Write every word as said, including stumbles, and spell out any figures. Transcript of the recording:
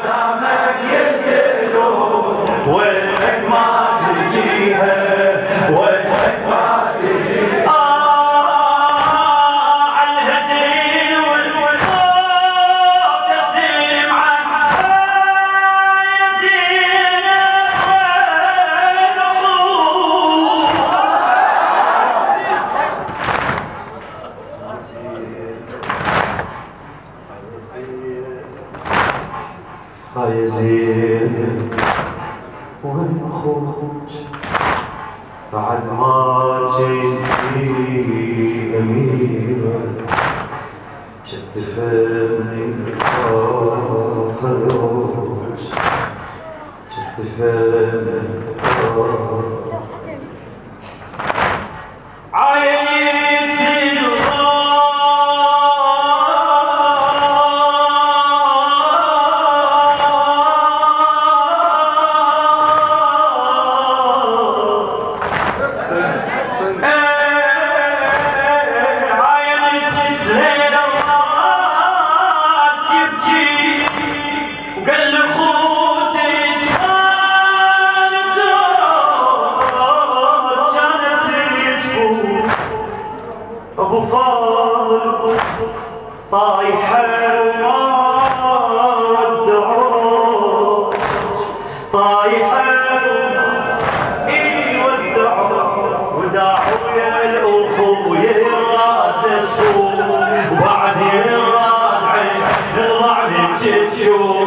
وتامك يرسلون وينك ما تجيها وينك ما تجيها آه عالهزيل والصوت سمعا يا زينب وين يا زين وين اخوك بعد ما جيتي اميره شتفني خذوك شتفني عينيتي ابو فاضل طايحه وما ودعوك طايحه اي ودعوك وداعوا يا الاخويا راد تشوف وبعد الرادعي الضعن تشوف